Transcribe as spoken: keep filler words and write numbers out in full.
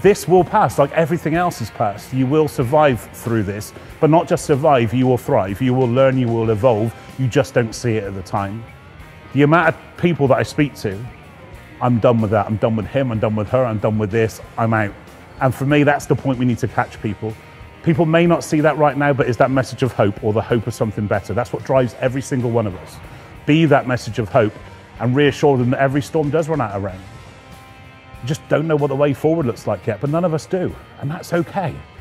This will pass, like everything else has passed. You will survive through this, but not just survive, you will thrive. You will learn, you will evolve. You just don't see it at the time. The amount of people that I speak to, I'm done with that. I'm done with him, I'm done with her, I'm done with this, I'm out. And for me, that's the point we need to catch people. People may not see that right now, but it's that message of hope or the hope of something better. That's what drives every single one of us. Be that message of hope and reassure them that every storm does run out of rain. You just don't know what the way forward looks like yet, but none of us do, and that's okay.